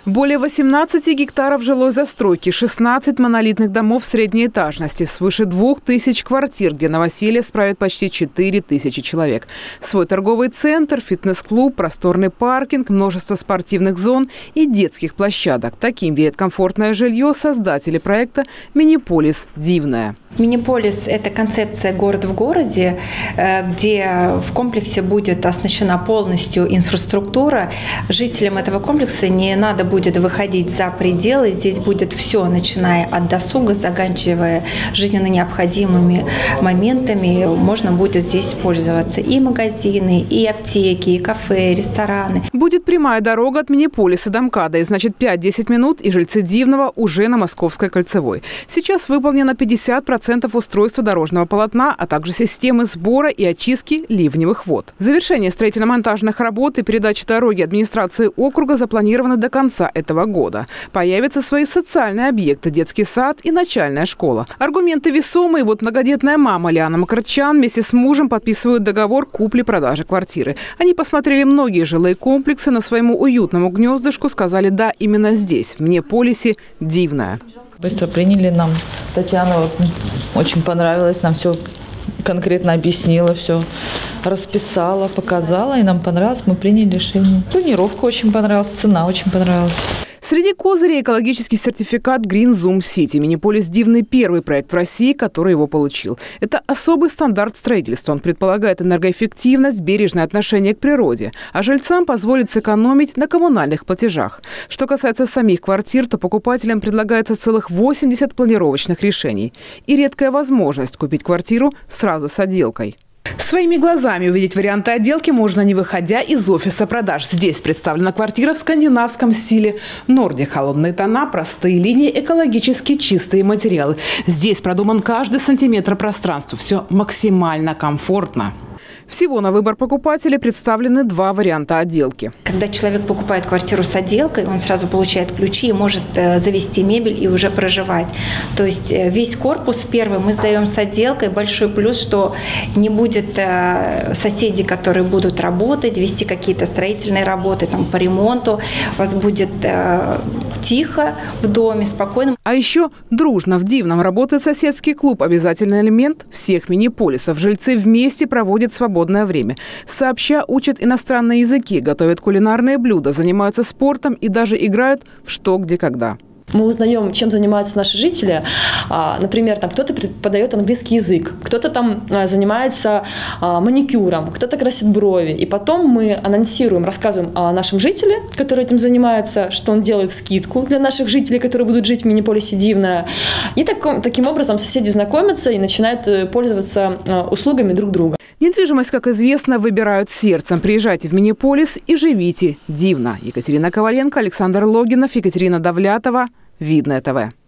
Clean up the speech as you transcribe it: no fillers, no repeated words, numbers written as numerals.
Более 18 гектаров жилой застройки, 16 монолитных домов средней этажности, свыше 2000 квартир, где новоселье справит почти 4000 человек. Свой торговый центр, фитнес-клуб, просторный паркинг, множество спортивных зон и детских площадок. Таким видит комфортное жилье создатели проекта «Миниполис Дивное». Миниполис – это концепция «город в городе», где в комплексе будет оснащена полностью инфраструктура. Жителям этого комплекса не надо будет выходить за пределы. Здесь будет все, начиная от досуга, заканчивая жизненно необходимыми моментами. Можно будет здесь пользоваться и магазины, и аптеки, и кафе, и рестораны. Будет прямая дорога от Миниполиса до МКАДа. И значит 5-10 минут, и жильцы Дивного уже на Московской кольцевой. Сейчас выполнено 50% устройства дорожного полотна, а также системы сбора и очистки ливневых вод. Завершение строительно-монтажных работ и передача дороги администрации округа запланировано до конца этого года. Появятся свои социальные объекты – детский сад и начальная школа. Аргументы весомые. Вот многодетная мама Лиана Макарчан вместе с мужем подписывают договор купли-продажи квартиры. Они посмотрели многие жилые комплексы, но своему уютному гнездышку сказали «да» именно здесь, в Миниполисе Дивное. Быстро приняли нам. Татьяна очень понравилось, нам все конкретно объяснила, все расписала, показала, и нам понравилось, мы приняли решение. Планировка очень понравилась, цена очень понравилась. Среди козырей экологический сертификат Green Zoom City. Миниполис Дивный – первый проект в России, который его получил. Это особый стандарт строительства. Он предполагает энергоэффективность, бережное отношение к природе. А жильцам позволит сэкономить на коммунальных платежах. Что касается самих квартир, то покупателям предлагается целых 80 планировочных решений. И редкая возможность купить квартиру сразу с отделкой. Своими глазами увидеть варианты отделки можно, не выходя из офиса продаж. Здесь представлена квартира в скандинавском стиле. Нордик – холодные тона, простые линии, экологически чистые материалы. Здесь продуман каждый сантиметр пространства. Все максимально комфортно. Всего на выбор покупателя представлены два варианта отделки. Когда человек покупает квартиру с отделкой, он сразу получает ключи и может завести мебель и уже проживать. То есть весь корпус первый мы сдаем с отделкой. Большой плюс, что не будет соседей, которые будут работать, вести какие-то строительные работы там, по ремонту. У вас будет тихо в доме, спокойно. А еще дружно в Дивном работает соседский клуб. Обязательный элемент всех миниполисов. Жильцы вместе проводят свободное время. Сообща учат иностранные языки, готовят кулинарные блюда, занимаются спортом и даже играют в «что, где, когда». Мы узнаем, чем занимаются наши жители. Например, там кто-то преподает английский язык, кто-то там занимается маникюром, кто-то красит брови. И потом мы анонсируем, рассказываем о нашем жителе, который этим занимается, что он делает скидку для наших жителей, которые будут жить в Миниполисе Дивное. И таким образом соседи знакомятся и начинают пользоваться услугами друг друга. Недвижимость, как известно, выбирают сердцем. Приезжайте в Миниполис и живите дивно. Екатерина Коваленко, Александр Логинов, Екатерина Давлятова. Видное ТВ.